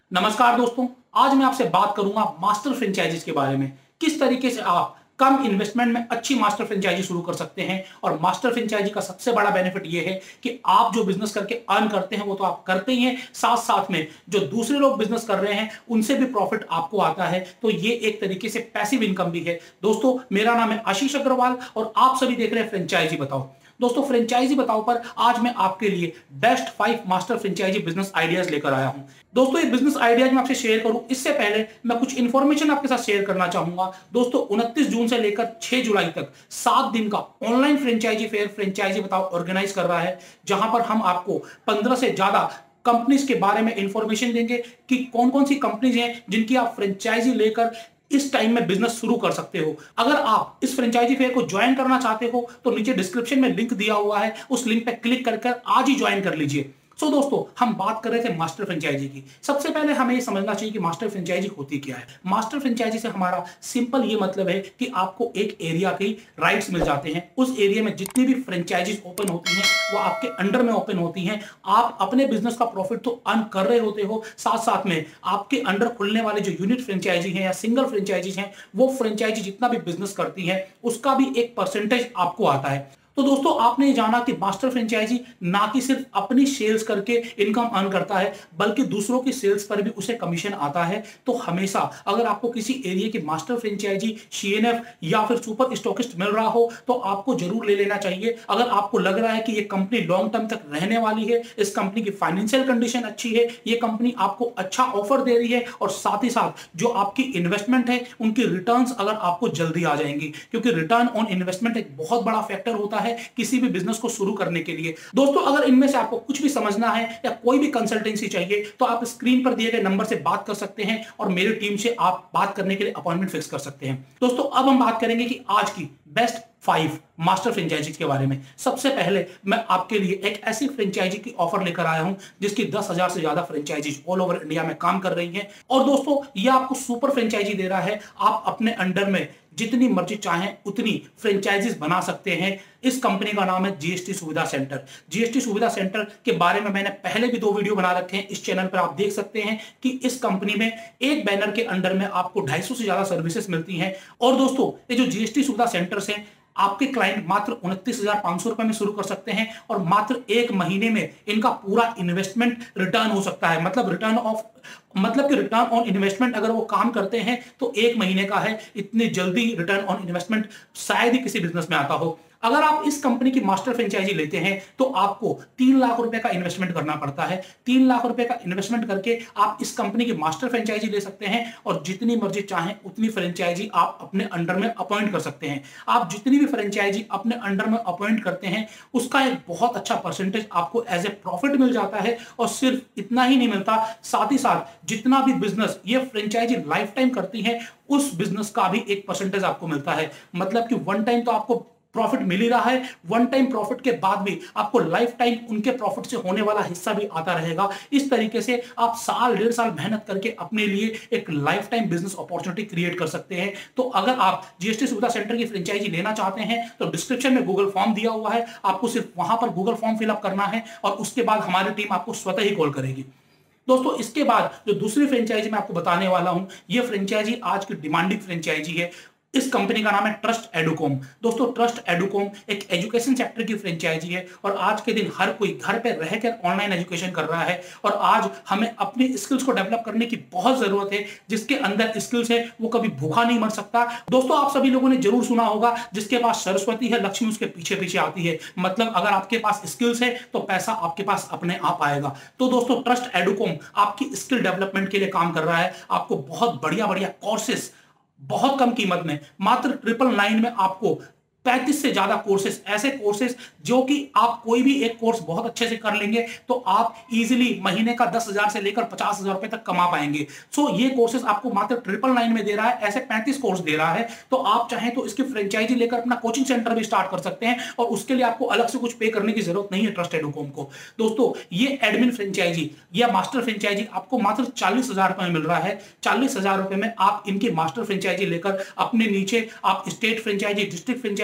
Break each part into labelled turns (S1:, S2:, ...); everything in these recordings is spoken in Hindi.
S1: नमस्कार दोस्तों, आज मैं आपसे बात करूंगा मास्टर फ्रेंचाइजीज के बारे में। किस तरीके से आप कम इन्वेस्टमेंट में अच्छी मास्टर फ्रेंचाइजी शुरू कर सकते हैं। और मास्टर फ्रेंचाइजी का सबसे बड़ा बेनिफिट यह है कि आप जो बिजनेस करके अर्न करते हैं वो तो आप करते ही हैं, साथ साथ में जो दूसरे लोग बिजनेस कर रहे हैं उनसे भी प्रॉफिट आपको आता है। तो ये एक तरीके से पैसिव इनकम भी है। दोस्तों, मेरा नाम है आशीष अग्रवाल और आप सभी देख रहे हैं फ्रेंचाइजी बताओ। दोस्तों, फ्रेंचाइजी बताओ पर आज मैं आपके लिए best 5 master franchisee business ideas लेकर आया हूं। दोस्तों, ये बिजनेस आइडियाज मैं आपसे शेयर करूं इससे पहले मैं कुछ इंफॉर्मेशन आपके साथ शेयर करना चाहूंगा। दोस्तों, 29 जून से लेकर 6 जुलाई तक 7 दिन का ऑनलाइन फ्रेंचाइजी फेयर फ्रेंचाइजी बताओ ऑर्गेनाइज कर रहा है, जहां पर हम आपको 15 से ज्यादा कंपनीज के बारे में इंफॉर्मेशन देंगे कि कौन कौन सी कंपनीज हैं जिनकी आप फ्रेंचाइजी लेकर इस टाइम में बिजनेस शुरू कर सकते हो। अगर आप इस फ्रेंचाइजी फेयर को ज्वाइन करना चाहते हो तो नीचे डिस्क्रिप्शन में लिंक दिया हुआ है, उस लिंक पे क्लिक कर आज ही ज्वाइन कर लीजिए। दोस्तों, हम बात कर रहे थे मास्टर फ्रेंचाइजी की। सबसे पहले हमें ये समझना चाहिए कि मास्टर फ्रेंचाइजी होती क्या है। मास्टर फ्रेंचाइजी से हमारा सिंपल ये मतलब है कि आपको एक एरिया की राइट्स मिल जाते हैं। उस एरिया में जितनी भी फ्रेंचाइजीज ओपन होती हैं वो आपके अंडर में ओपन होती हैं। आप अपने बिजनेस का प्रॉफिट तो अर्न कर रहे होते हो, साथ साथ में आपके अंडर खुलने वाले जो यूनिट फ्रेंचाइजी हैं या सिंगल फ्रेंचाइजीज हैं, वो फ्रेंचाइजी जितना भी बिजनेस करती है उसका भी एक परसेंटेज आपको आता है। तो दोस्तों, आपने ये जाना कि मास्टर फ्रेंचाइजी ना कि सिर्फ अपनी सेल्स करके इनकम अर्न करता है बल्कि दूसरों की सेल्स पर भी उसे कमीशन आता है। तो हमेशा अगर आपको किसी एरिया की मास्टर फ्रेंचाइजी, सीएनएफ या फिर सुपर स्टॉकिस्ट मिल रहा हो तो आपको जरूर ले लेना चाहिए। अगर आपको लग रहा है कि ये कंपनी लॉन्ग टर्म तक रहने वाली है, इस कंपनी की फाइनेंशियल कंडीशन अच्छी है, ये कंपनी आपको अच्छा ऑफर दे रही है और साथ ही साथ जो आपकी इन्वेस्टमेंट है उनकी रिटर्न्स अगर आपको जल्दी आ जाएंगी, क्योंकि रिटर्न ऑन इन्वेस्टमेंट एक बहुत बड़ा फैक्टर होता है किसी भी बिजनेस को शुरू करने के लिए। दोस्तों, अगर इनमें से आपको कुछ भी समझना है या कोई भी कंसल्टेंसी चाहिए तो आप स्क्रीन पर दिए गए नंबर से बात कर सकते हैं और मेरी टीम से आप बात करने के लिए अपॉइंटमेंट फिक्स कर सकते हैं। दोस्तों, अब हम बात करेंगे कि आज की बेस्ट 5 मास्टर फ्रेंचाइजी के बारे में। सबसे पहले मैं आपके लिए एक ऐसी फ्रेंचाइजी की ऑफर लेकर आया हूं जिसकी 10,000 से ज्यादा फ्रेंचाइजीज ऑल ओवर इंडिया में काम कर रही हैं। और दोस्तों, यह आपको सुपर फ्रेंचाइजी दे रहा है। आप अपने अंडर में जितनी मर्जी चाहें उतनी फ्रेंचाइजीज बना सकते हैं। इस कंपनी का नाम है जीएसटी सुविधा सेंटर। जीएसटी सुविधा सेंटर के बारे में मैंने पहले भी 2 वीडियो बना रखे हैं, इस चैनल पर आप देख सकते हैं कि इस कंपनी में एक बैनर के अंडर में आपको 250 से ज्यादा सर्विसेज मिलती हैं। और दोस्तों, ये जो जीएसटी सुविधा सेंटर्स हैं, आपके क्लाइंट मात्र 29,500 रुपए में शुरू कर सकते हैं और मात्र 1 महीने में इनका पूरा इन्वेस्टमेंट रिटर्न हो सकता है। मतलब कि रिटर्न ऑन इन्वेस्टमेंट अगर वो काम करते हैं तो 1 महीने का है। इतनी जल्दी रिटर्न ऑन इन्वेस्टमेंट शायद ही किसी बिजनेस में आता हो। अगर आप इस कंपनी की मास्टर फ्रेंचाइजी लेते हैं तो आपको 3 लाख रुपए का इन्वेस्टमेंट करना पड़ता है। 3 लाख रुपए का इन्वेस्टमेंट करके आप इस कंपनी की मास्टर फ्रेंचाइजी ले सकते हैं और जितनी मर्जी चाहें उतनी फ्रेंचाइजी आप अपने अंडर में अपॉइंट कर सकते हैं। आप जितनी भी फ्रेंचाइजी अपने अंडर में अपॉइंट करते हैं उसका एक बहुत अच्छा परसेंटेज आपको एज ए प्रॉफिट मिल जाता है। और सिर्फ इतना ही नहीं मिलता, साथ ही साथ जितना भी बिजनेस ये फ्रेंचाइजी लाइफ टाइम करती है उस बिजनेस का भी एक परसेंटेज आपको मिलता है। मतलब कि वन टाइम तो आपको प्रॉफिट मिल ही रहा है, वन टाइम प्रॉफिट के बाद भी आपको लाइफ टाइम उनके प्रॉफिट से होने वाला हिस्सा भी आता रहेगा। इस तरीके से आप साल 1.5 साल मेहनत करके अपने लिए एक lifetime business opportunity create कर सकते हैं। तो अगर आप जीएसटी सुविधा सेंटर की फ्रेंचाइजी लेना चाहते हैं तो डिस्क्रिप्शन में गूगल फॉर्म दिया हुआ है, आपको सिर्फ वहां पर गूगल फॉर्म फिलअप करना है और उसके बाद हमारी टीम आपको स्वतः ही कॉल करेगी। दोस्तों, इसके बाद जो दूसरी फ्रेंचाइजी मैं आपको बताने वाला हूं, यह फ्रेंचाइजी आज की डिमांडिंग फ्रेंचाइजी है। इस कंपनी का नाम है ट्रस्ट एडुकॉम। दोस्तों, ट्रस्ट एडुकॉम एक एजुकेशन सेक्टर की फ्रेंचाइजी है और आज के दिन हर कोई घर पे रहकर ऑनलाइन एजुकेशन कर रहा है और आज हमें अपनी स्किल्स को डेवलप करने की बहुत जरूरत है। जिसके अंदर स्किल्स है वो कभी भूखा नहीं मर सकता। दोस्तों, आप सभी लोगों ने जरूर सुना होगा, जिसके पास सरस्वती है लक्ष्मी उसके पीछे पीछे आती है। मतलब अगर आपके पास स्किल्स है तो पैसा आपके पास अपने आप आएगा। तो दोस्तों, ट्रस्ट एडुकॉम आपकी स्किल डेवलपमेंट के लिए काम कर रहा है। आपको बहुत बढ़िया बढ़िया कोर्सेस बहुत कम कीमत में मात्र 999 में आपको 35 से ज्यादा कोर्सेस, ऐसे कोर्सेस जो कि आप कोई भी एक कोर्स बहुत अच्छे से कर लेंगे तो आप इजीली महीने का 10,000 से लेकर 50,000 रुपए तक कमा पाएंगे। सो ये कोर्सेस आपको मात्र 999 में दे रहा है, ऐसे 35 कोर्स दे रहा है। तो आप चाहें तो इसकी फ्रेंचाइजी लेकर अपना कोचिंग सेंटर भी स्टार्ट कर सकते हैं और उसके लिए आपको अलग से कुछ पे करने की जरूरत नहीं है ट्रस्ट एडुकॉम को। दोस्तों, ये एडमिन फ्रेंचाइजी या मास्टर फ्रेंचाइजी आपको मात्र 40,000 रुपए में मिल रहा है। 40,000 रुपए में आप इनकी मास्टर फ्रेंचाइजी लेकर अपने नीचे आप state franchisee, district franchisee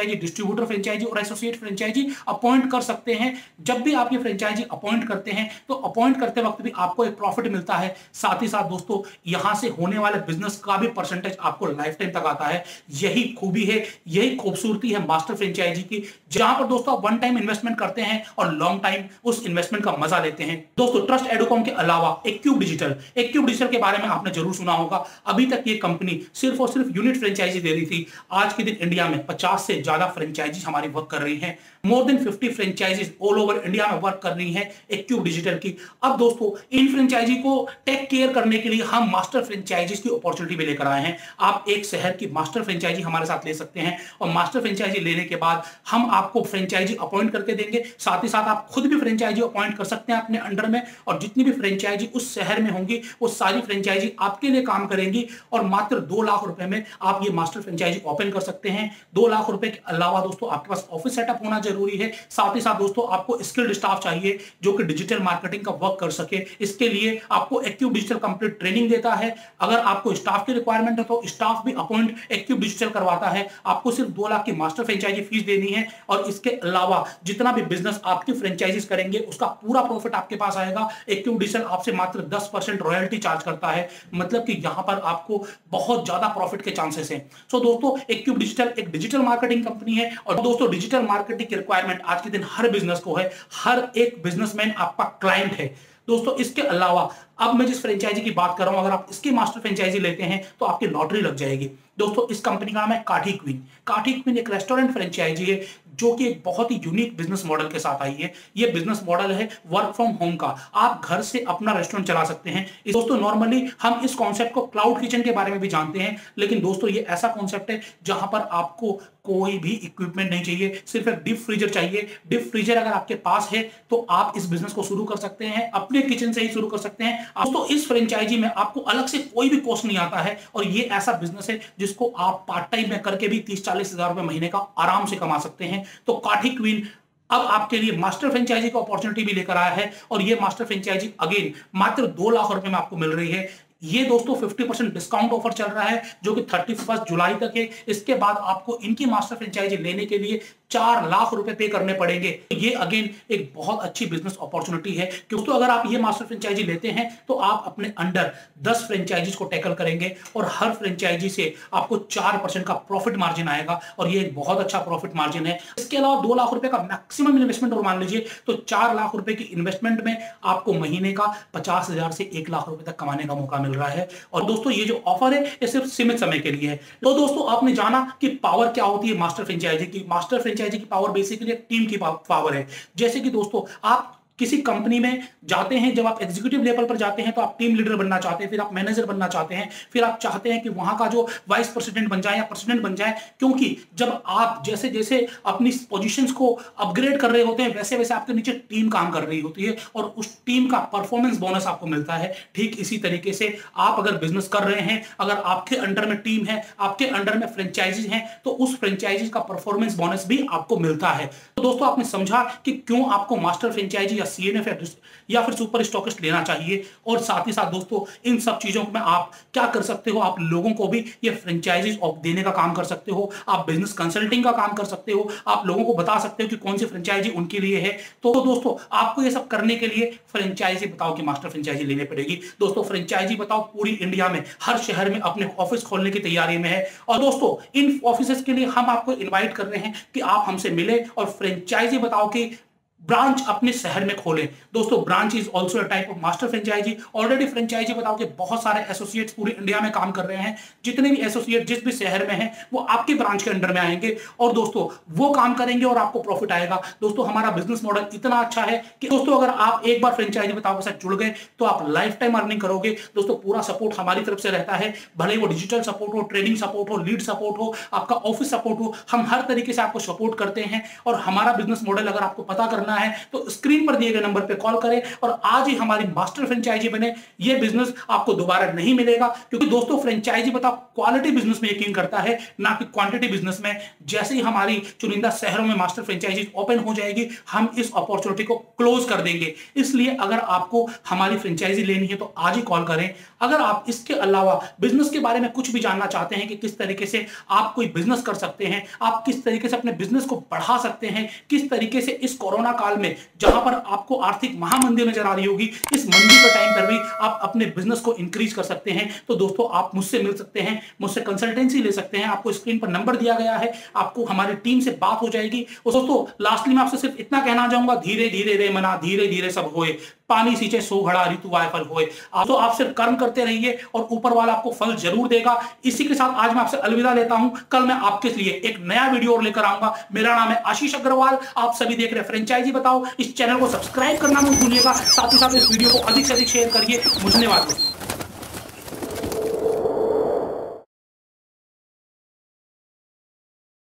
S1: franchisee, distributor franchisee और एसोसिएट फ्रेंचाइजी अपॉइंट कर सकते हैं। जब भी आप ये फ्रेंचाइजी अपॉइंट करते हैं तो अपॉइंट करते वक्त भी आपको एक प्रॉफिट मिलता है, साथ ही साथ दोस्तों यहां से होने वाले बिजनेस का भी परसेंटेज आपको लाइफ टाइम तक आता है। यही खूबी है, यही खूबसूरती है मास्टर फ्रेंचाइजी की, जहां पर दोस्तों आप वन टाइम इन्वेस्टमेंट करते हैं और लॉन्ग टाइम उस इन्वेस्टमेंट का मजा लेते हैं। दोस्तों ट्रस्ट एडुकॉम के अलावा एक्यूब डिजिटल के बारे में आपने जरूर सुना होगा। अभी तक ये कंपनी सिर्फ और सिर्फ यूनिट फ्रेंचाइजी दे रही थी। आज के दिन इंडिया में 50 से ज्यादा फ्रेंचाइजी हमारी वर्क कर रही हैं। More than 50 franchisees all over India में वर्क कर रही हैं एक्यूब डिजिटल की। अब दोस्तों इन फ्रेंचाइजी को टेक केयर करने के लिए हम मास्टर फ्रेंचाइजीज की अपॉर्चुनिटी भी लेकर आए हैं। आप एक शहर की मास्टर फ्रेंचाइजी हमारे साथ ले सकते हैं और मास्टर फ्रेंचाइजी लेने के बाद हम आपको फ्रेंचाइजी अपॉइंट करके देंगे। साथ ही साथ आप खुद भी फ्रेंचाइजी अपॉइंट कर सकते हैं अपने अंडर में, और जितनी भी फ्रेंचाइजी उस शहर में होंगी वो सारी फ्रेंचाइजी आपके लिए काम करेंगी और मात्र 2 लाख रुपए में आप ये मास्टर फ्रेंचाइजी ओपन कर सकते हैं। 2 लाख रुपए के अलावा दोस्तों आपके पास ऑफिस सेटअप होना जरूरी है। साथ ही साथ दोस्तों आपको स्किल्ड स्टाफ चाहिए जो कि डिजिटल मार्केटिंग का वर्क कर सके। इसके लिए आपको एक्यूब डिजिटल कंप्लीट ट्रेनिंग देता है। अगर आपको स्टाफ की रिक्वायरमेंट है तो स्टाफ भी अपॉइंट एक्यूब डिजिटल करवाता है। आपको सिर्फ 2 लाख की मास्टर फ्रेंचाइजी फीस देनी है और इसके अलावा जितना भी बिजनेस आपकी फ्रेंचाइजीज करेंगे उसका पूरा प्रॉफिट आपके पास आएगा। एक्यूब डिजिटल आपसे मात्र 10% रॉयल्टी चार्ज करता है, मतलब कि यहां पर आपको बहुत ज्यादा प्रॉफिट के चांसेस हैं। सो दोस्तों एक्यूब डिजिटल एक डिजिटल मार्केटिंग कंपनी है और दोस्तों डिजिटल मार्केटिंग की रिक्वायरमेंट आज के दिन हर बिजनेस को है। हर एक बिजनेसमैन आपका क्लाइंट है दोस्तों। इसके अलावा अब मैं जिस फ्रेंचाइजी की बात कर रहा हूं, अगर आप इसकी मास्टर फ्रेंचाइजी लेते हैं तो आपकी लॉटरी लग जाएगी। दोस्तों इस कंपनी का नाम है काठी क्वीन। काठी क्वीन एक रेस्टोरेंट फ्रेंचाइजी है जो कि एक बहुत ही यूनिक बिजनेस मॉडल के साथ आई है। ये बिजनेस मॉडल है वर्क फ्रॉम होम का। आप घर से अपना रेस्टोरेंट चला सकते हैं। दोस्तों नॉर्मली हम इस कॉन्सेप्ट को क्लाउड किचन के बारे में भी जानते हैं, लेकिन दोस्तों ये ऐसा कॉन्सेप्ट है जहां पर आपको कोई भी इक्विपमेंट नहीं चाहिए, सिर्फ एक डीप फ्रीजर चाहिए। डीप फ्रीजर अगर आपके पास है तो आप इस बिजनेस को शुरू कर सकते हैं, अपने किचन से ही शुरू कर सकते हैं। दोस्तों इस फ्रेंचाइजी में आपको अलग से कोई भी कॉस्ट नहीं आता है और ये ऐसा बिजनेस है जिसको आप पार्ट टाइम में करके भी 30-40 हजार रुपए महीने का आराम से कमा सकते हैं। तो काठी क्वीन अब आपके लिए मास्टर फ्रेंचाइजी का अपॉर्चुनिटी भी लेकर आया है और ये मास्टर फ्रेंचाइजी अगेन मात्र 2 लाख रुपए में आपको मिल रही है। ये दोस्तों 50% डिस्काउंट ऑफर चल रहा है जो कि 31 जुलाई तक है। इसके बाद आपको इनकी मास्टर फ्रेंचाइजी लेने के लिए 4 लाख रुपए पे करने पड़ेंगे। ये अगेन एक बहुत अच्छी बिजनेस अपॉर्चुनिटी है क्योंकि अगर आप ये मास्टर फ्रेंचाइजी लेते हैं तो आप अपने अंडर 10 फ्रेंचाइजीज को टैकल करेंगे और हर फ्रेंचाइजी से आपको 4% का प्रॉफिट मार्जिन आएगा और ये एक बहुत अच्छा प्रॉफिट मार्जिन है। इसके अलावा 2 लाख रुपए का मैक्सिमम इन्वेस्टमेंट और मान लीजिए तो 4 लाख रुपए की इन्वेस्टमेंट में आपको महीने का 50,000 से 1 लाख रुपए तक कमाने का मौका मिल रहा है। और दोस्तों ये जो ऑफर है ये सिर्फ सीमित समय के लिए है। तो दोस्तों आपने जाना कि पावर क्या होती है मास्टर फ्रेंचाइजी की। मास्टर फ्रेंचाइजी की पावर बेसिकली एक टीम की पावर है। जैसे कि दोस्तों आप किसी कंपनी में जाते हैं, जब आप एग्जीक्यूटिव लेवल पर जाते हैं तो आप टीम लीडर बनना चाहते हैं, फिर आप मैनेजर बनना चाहते हैं, फिर आप चाहते हैं कि वहां का जो वाइस प्रेसिडेंट बन जाए या प्रेसिडेंट बन जाए, क्योंकि जब आप जैसे जैसे अपनी पोजीशंस को अपग्रेड कर रहे होते हैं वैसे वैसे आपके नीचे टीम काम कर रही होती है और उस टीम का परफॉर्मेंस बोनस आपको मिलता है। ठीक इसी तरीके से आप अगर बिजनेस कर रहे हैं, अगर आपके अंडर में टीम है, आपके अंडर में फ्रेंचाइजीज हैं, तो उस फ्रेंचाइजीज का परफॉर्मेंस बोनस भी आपको मिलता है। तो दोस्तों आपने समझा कि क्यों आपको मास्टर फ्रेंचाइजी सीएनएफ या फिर सुपर स्टॉकिस्ट लेना चाहिए। और साथ ही साथ दोस्तों इन सब चीजों में आप क्या कर सकते हो, आप लोगों को भी ये फ्रेंचाइजीज देने का काम कर सकते हो, आप बिजनेस कंसल्टिंग का काम कर सकते हो, आप लोगों को बता सकते हो कि कौन सी फ्रेंचाइजी उनके लिए है। तो दोस्तों आपको ये सब करने के लिए फ्रेंचाइजी बताओ कि मास्टर फ्रेंचाइजी लेनी पड़ेगी। दोस्तों फ्रेंचाइजी बताओ पूरी इंडिया में हर शहर में अपने ऑफिस खोलने की तैयारी में है और दोस्तों इन ऑफिस के लिए हम आपको इन्वाइट कर रहे हैं कि आप हमसे मिले और फ्रेंचाइजी बताओ कि ब्रांच अपने शहर में खोले। दोस्तों branch is also type of master franchisee. Already franchisee बताओ कि बहुत सारे एसोसिएट्स पूरी इंडिया में काम कर रहे हैं। जितने भी एसोसिएट जिस भी शहर में हैं वो आपके ब्रांच के अंडर में आएंगे और दोस्तों वो काम करेंगे और आपको प्रॉफिट आएगा। दोस्तों हमारा बिजनेस मॉडल इतना अच्छा है कि दोस्तों अगर आप एक बार फ्रेंचाइजी बताओ के साथ जुड़ गए तो आप लाइफ टाइम अर्निंग करोगे। दोस्तों पूरा सपोर्ट हमारी तरफ से रहता है, भले वो डिजिटल सपोर्ट हो, ट्रेनिंग सपोर्ट हो, लीड सपोर्ट हो, आपका ऑफिस सपोर्ट हो, हम हर तरीके से आपको सपोर्ट करते हैं। और हमारा बिजनेस मॉडल अगर आपको पता करना करना है तो स्क्रीन पर दिए गए नंबर पे कॉल करें और आज ही हमारी मास्टर फ्रेंचाइजी बने। ये बिजनेस आपको दोबारा नहीं मिलेगा, क्योंकि दोस्तों फ्रेंचाइजी बताओ क्वालिटी बिजनेस में यकीन करता है, ना कि क्वांटिटी बिजनेस में। जैसे ही हमारी चुनिंदा शहरों में मास्टर फ्रेंचाइजी ओपन हो जाएगी, हम इस अपॉर्चुनिटी को क्लोज कर देंगे। इसलिए अगर आपको हमारी फ्रेंचाइजी लेनी है तो आज ही कॉल करें। अगर आप इसके अलावा बिजनेस के बारे में कुछ भी जानना चाहते हैं कि किस तरीके से आप कोई बिजनेस कर सकते हैं, आप किस तरीके से अपने बिजनेस को बढ़ा सकते हैं, किस तरीके से इस कोरोना काल में जहां पर आपको आर्थिक महामंदी नजर आ रही होगी, इस मंदी के टाइम पर भी आप अपने बिजनेस को इंक्रीज कर सकते हैं, तो दोस्तों आप मुझसे मिल सकते हैं, मुझसे कंसल्टेंसी ले सकते हैं। आपको स्क्रीन पर नंबर दिया गया है, आपको हमारी टीम से बात हो जाएगी। और दोस्तों लास्टली मैं आपसे सिर्फ इतना कहना चाहूंगा, धीरे धीरे रे मना, धीरे धीरे सब होए, पानी सींचे सो घड़ा ऋतु आए फल होए। तो आप सिर्फ कर्म करते रहिए और ऊपर वाला आपको फल जरूर देगा। इसी के साथ आज मैं आपसे अलविदा लेता हूं। कल मैं आपके लिए एक नया वीडियो और लेकर आऊंगा। मेरा नाम है आशीष अग्रवाल, आप सभी देख रहे हैं फ्रेंचाइजी बताओ। इस चैनल को सब्सक्राइब करना मत भूलिएगा, साथ ही साथ इस वीडियो को अधिक से अधिक शेयर करिए। धन्यवाद।